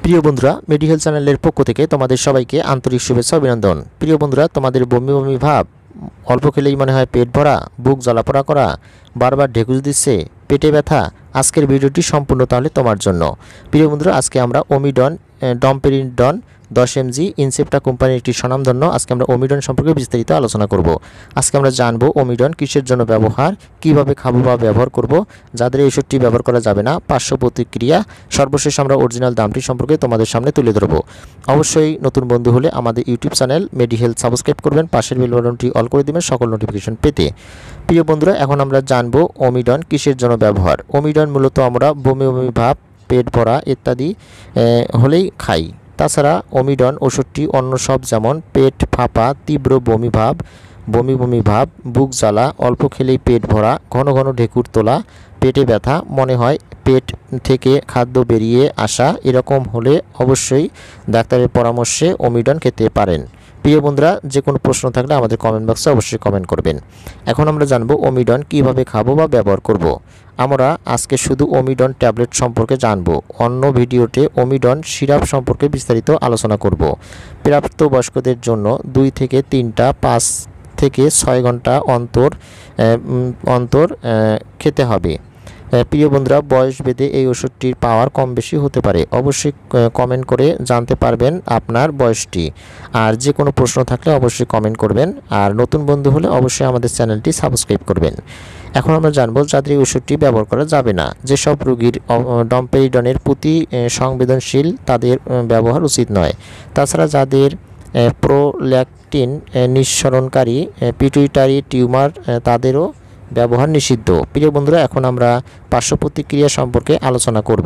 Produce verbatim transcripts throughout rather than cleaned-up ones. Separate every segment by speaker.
Speaker 1: প্রিয় বন্ধুরা, মেডি হেলথ চ্যানেলের পক্ষ থেকে তোমাদের সবাইকে আন্তরিক শুভেচ্ছা অভিনন্দন। প্রিয় বন্ধুরা, তোমাদের বমি বমি ভাব, অল্প খেলেই মনে হয় পেট ভরা, বুক জ্বালাপোড়া করা, বারবার ঢেকুস দিচ্ছে, পেটে ব্যথা, আজকের ভিডিওটি সম্পূর্ণ তাহলে তোমার জন্য। প্রিয় বন্ধুরা, আজকে আমরা ওমিডন ডম্পেরিডন দশ এমজি ইনসেপ্টা কোম্পানির একটি স্বনামধন্য আজকে আমরা ওমিডন সম্পর্কে বিস্তারিত আলোচনা করব। আজকে আমরা জানবো ওমিডন কিসের জন্য ব্যবহার, কিভাবে খাবো বা ব্যবহার করব, যাদের এই ওষুধটি ব্যবহার করা যাবে না, পার্শ্ব প্রতিক্রিয়া, সর্বশেষ আমরা অরিজিনাল দামটি সম্পর্কে তোমাদের সামনে তুলে ধরবো। অবশ্যই নতুন বন্ধু হলে আমাদের YouTube channel Medi Health subscribe করবেন, পাশের বেল বাটনটি অল করে দিবেন সকল নোটিফিকেশন পেতে। প্রিয় বন্ধুরা, এখন আমরা জানবো ওমিডন কিসের জন্য ব্যবহার। ওমিডন মূলত আমরা বমি বমি ভাব, পেট ভরা ইত্যাদি হলেই খাই। তাছাড়া ওমিডন ওষুধটি অন্য সব যেমন পেট ফাঁপা, তীব্র বমি ভাব, বমি বমি ভাব, বুক জ্বালা, অল্প খেলেই পেট ভরা, ঘন ঘন ঢেকুর তোলা, পেটে ব্যথা, মনে হয় পেট থেকে খাদ্য বেরিয়ে আসা, এরকম হলে অবশ্যই ডাক্তারের পরামর্শে ওমিডন খেতে পারেন। প্রিয় বন্ধুরা, যে কোনো প্রশ্ন থাকলে আমাদের কমেন্ট বক্সে অবশ্যই কমেন্ট করবেন। এখন আমরা জানবো ওমিডন কিভাবে খাবো বা ব্যবহার করব। আমরা আজকে শুধু ওমিডন ট্যাবলেট সম্পর্কে জানবো, অন্য ভিডিওতে ওমিডন সিরাপ সম্পর্কে বিস্তারিত আলোচনা করব। প্রাপ্তবয়স্কদের জন্য দুই থেকে তিনটা পাঁচ থেকে ছয় ঘন্টা অন্তর অন্তর খেতে হবে। প্রিয় বন্ধুরা, বয়স ভেদে এই ওষুধটির পাওয়ার কম বেশি হতে পারে। অবশ্যই কমেন্ট করে জানতে পারবেন আপনার বয়সটি। আর যে কোনো প্রশ্ন থাকলে অবশ্যই কমেন্ট করবেন। আর নতুন বন্ধু হলে অবশ্যই আমাদের চ্যানেলটি সাবস্ক্রাইব করবেন। এখন আমরা জানবো যাদের এই ওষুধটি ব্যবহার করা যাবে না। যেসব রোগীর ডম্পেরিডনের প্রতি সংবেদনশীল তাদের ব্যবহার উচিত নয়। তাছাড়া যাদের প্রোল্যাকটিন নিঃসরণকারী পিটুইটারি টিউমার তাদেরও ব্যবহার নিষিদ্ধ। প্রিয় বন্ধুরা, এখন আমরা পার্শ্ব প্রতিক্রিয়া সম্পর্কে আলোচনা করব।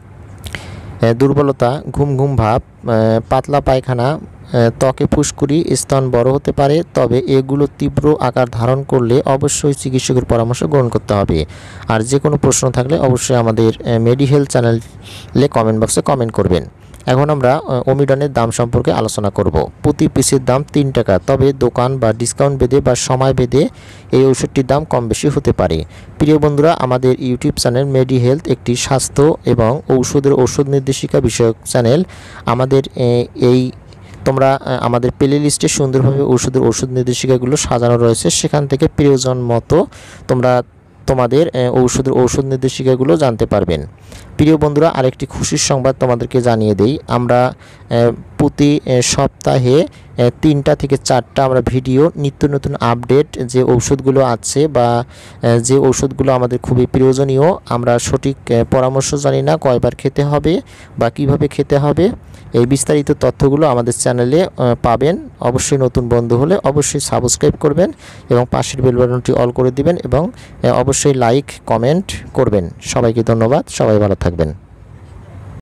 Speaker 1: দুর্বলতা, ঘুম ঘুম ভাব, পাতলা পায়খানা, ত্বকে ফুসকুড়ি, স্তন বড় হতে পারে। তবে এগুলো তীব্র আকার ধারণ করলে অবশ্যই চিকিৎসকের পরামর্শ গ্রহণ করতে হবে। আর যে কোনো প্রশ্ন থাকলে অবশ্যই আমাদের মেডি হেলথ চ্যানেলে কমেন্ট বক্সে কমেন্ট করবেন। এখন আমরা ওমিডনের দাম সম্পর্কে আলোচনা করব। প্রতি পিসের দাম তিন টাকা, তবে দোকান বা ডিসকাউন্ট বেঁধে বা সময় বেঁধে এই ওষুধটির দাম কম বেশি হতে পারে। প্রিয় বন্ধুরা, আমাদের ইউটিউব চ্যানেল মেডি হেলথ একটি স্বাস্থ্য এবং ঔষধের ওষুধ নির্দেশিকা বিষয়ক চ্যানেল। আমাদের এই তোমরা আমাদের প্লে লিস্টে সুন্দরভাবে ওষুধের ওষুধ নির্দেশিকাগুলো সাজানো রয়েছে, সেখান থেকে প্রয়োজন মতো তোমরা তোমাদের ঔষধের ঔষধ নির্দেশিকাগুলো জানতে পারবেন। প্রিয় বন্ধুরা, আরেকটি খুশির সংবাদ তোমাদেরকে জানিয়ে দেই। আমরা প্রতি সপ্তাহে তিনটা থেকে চারটা আমরা ভিডিও নিত্য নতুন আপডেট যে ঔষধগুলো আছে বা যে ঔষধগুলো আমাদের খুবই প্রয়োজনীয়, আমরা সঠিক পরামর্শ জানি না কয়বার খেতে হবে বা কিভাবে খেতে হবে, এই বিস্তারিত তথ্যগুলো আমাদের চ্যানেলে পাবেন। অবশ্যই নতুন বন্ধু হলে অবশ্যই সাবস্ক্রাইব করবেন এবং পাশের বেল বাটনটি অল করে দিবেন এবং অবশ্যই লাইক কমেন্ট করবেন। সবাইকে ধন্যবাদ, সবাই ভালো থাকবেন।